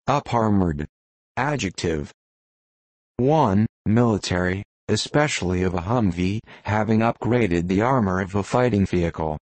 Up-armored. Adjective. 1. Military, especially of a Humvee, having upgraded the armor of a fighting vehicle.